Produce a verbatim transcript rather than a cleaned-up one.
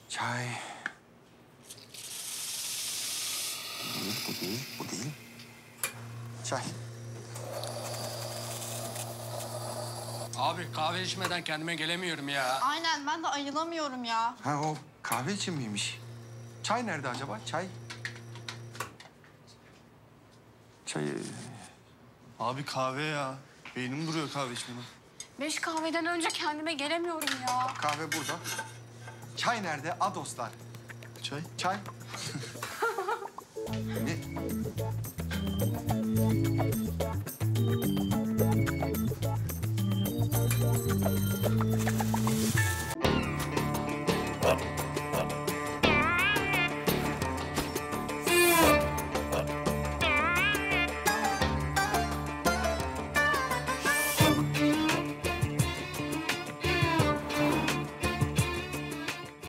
Çay. Değil, bu değil, bu değil. Çay. Abi kahve içmeden kendime gelemiyorum ya. Aynen, ben de ayılamıyorum ya. Ha o kahve için miymiş? Çay nerede acaba? Çay. Çayı. Abi kahve ya. Beynim duruyor kahve içmeden. Beş kahveden önce kendime gelemiyorum ya. Kahve burada. Çay nerede? Adoslar. Çay. Çay. Ne?